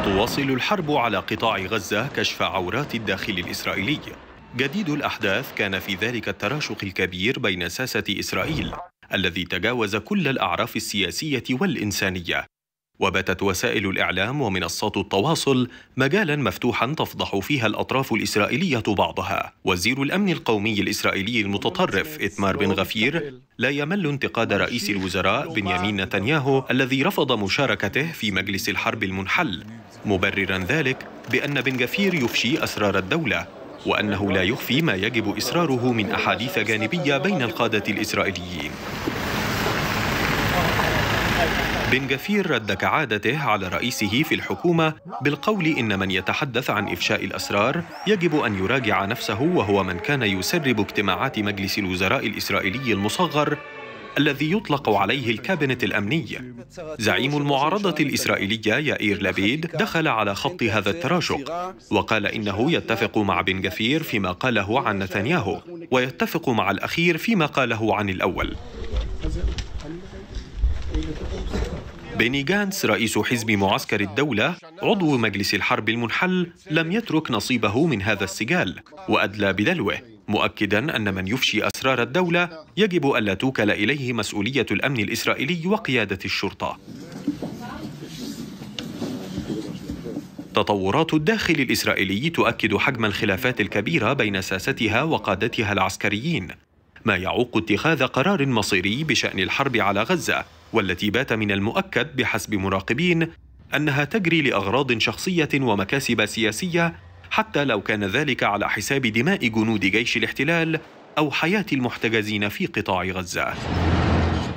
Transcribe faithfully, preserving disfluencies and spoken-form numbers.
تواصل الحرب على قطاع غزة كشف عورات الداخل الإسرائيلي. جديد الأحداث كان في ذلك التراشق الكبير بين ساسة إسرائيل الذي تجاوز كل الأعراف السياسية والإنسانية، وباتت وسائل الإعلام ومنصات التواصل مجالا مفتوحا تفضح فيها الأطراف الإسرائيلية بعضها. وزير الأمن القومي الإسرائيلي المتطرف إتمار بن غفير لا يمل انتقاد رئيس الوزراء بنيامين نتنياهو الذي رفض مشاركته في مجلس الحرب المنحل، مبررا ذلك بأن بن غفير يفشي أسرار الدولة، وأنه لا يخفي ما يجب إصراره من أحاديث جانبية بين القادة الإسرائيليين. بن غفير رد كعادته على رئيسه في الحكومة بالقول إن من يتحدث عن إفشاء الأسرار يجب أن يراجع نفسه، وهو من كان يسرب اجتماعات مجلس الوزراء الإسرائيلي المصغر الذي يطلق عليه الكابينت الأمني. زعيم المعارضة الإسرائيلية يائير لبيد دخل على خط هذا التراشق وقال إنه يتفق مع بن غفير فيما قاله عن نتنياهو، ويتفق مع الأخير فيما قاله عن الأول. بيني غانتس رئيس حزب معسكر الدولة عضو مجلس الحرب المنحل لم يترك نصيبه من هذا السجال، وأدلى بدلوه مؤكدا أن من يفشي أسرار الدولة يجب ألا توكل إليه مسؤولية الأمن الإسرائيلي وقيادة الشرطة. تطورات الداخل الإسرائيلي تؤكد حجم الخلافات الكبيرة بين ساستها وقادتها العسكريين، ما يعوق اتخاذ قرار مصيري بشأن الحرب على غزة، والتي بات من المؤكد بحسب مراقبين أنها تجري لأغراض شخصية ومكاسب سياسية، حتى لو كان ذلك على حساب دماء جنود جيش الاحتلال أو حياة المحتجزين في قطاع غزة.